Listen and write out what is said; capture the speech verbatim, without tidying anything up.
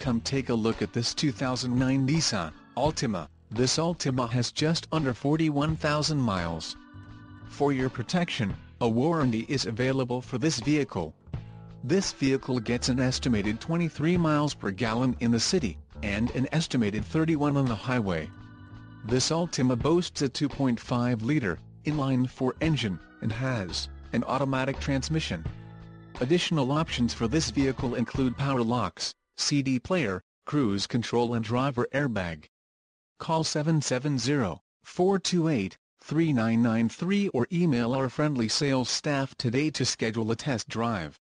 Come take a look at this two thousand nine Nissan Altima. This Altima has just under forty-one thousand miles. For your protection, a warranty is available for this vehicle. This vehicle gets an estimated twenty-three miles per gallon in the city, and an estimated thirty-one on the highway. This Altima boasts a two point five liter, inline-four engine, and has an automatic transmission. Additional options for this vehicle include power locks, C D player, cruise control and driver airbag. Call seven seven zero, four two eight, three nine nine three or email our friendly sales staff today to schedule a test drive.